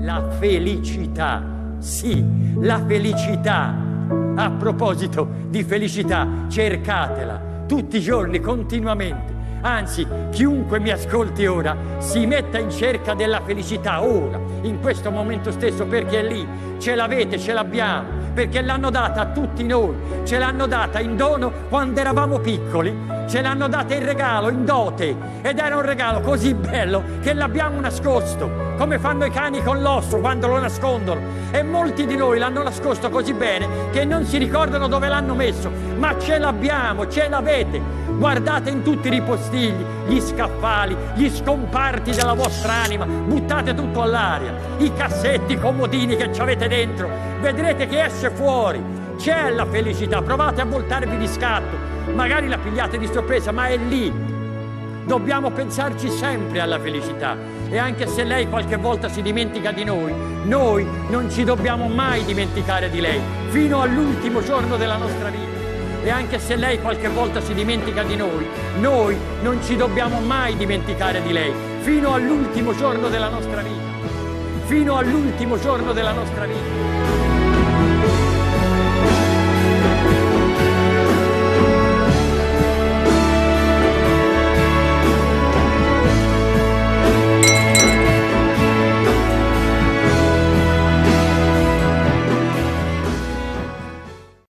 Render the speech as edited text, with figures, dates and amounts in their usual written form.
la felicità. Sì, la felicità. A proposito di felicità, cercatela tutti i giorni, continuamente. Anzi, chiunque mi ascolti ora si metta in cerca della felicità ora, in questo momento stesso, perché è lì, ce l'avete, ce l'abbiamo, perché l'hanno data a tutti noi, ce l'hanno data in dono quando eravamo piccoli, ce l'hanno data in regalo, in dote, ed era un regalo così bello che l'abbiamo nascosto, come fanno i cani con l'osso quando lo nascondono, e molti di noi l'hanno nascosto così bene che non si ricordano dove l'hanno messo, ma ce l'abbiamo, ce l'avete. Guardate in tutti i ripostigli, gli scaffali, gli scomparti della vostra anima, buttate tutto all'aria, i cassetti, i comodini che ci avete dentro, vedrete che esce fuori, c'è la felicità, provate a voltarvi di scatto, magari la pigliate di sorpresa, ma è lì. Dobbiamo pensarci sempre alla felicità, e anche se lei qualche volta si dimentica di noi non ci dobbiamo mai dimenticare di lei, fino all'ultimo giorno della nostra vita. E anche se lei qualche volta si dimentica di noi non ci dobbiamo mai dimenticare di lei, fino all'ultimo giorno della nostra vita. Fino all'ultimo giorno della nostra vita.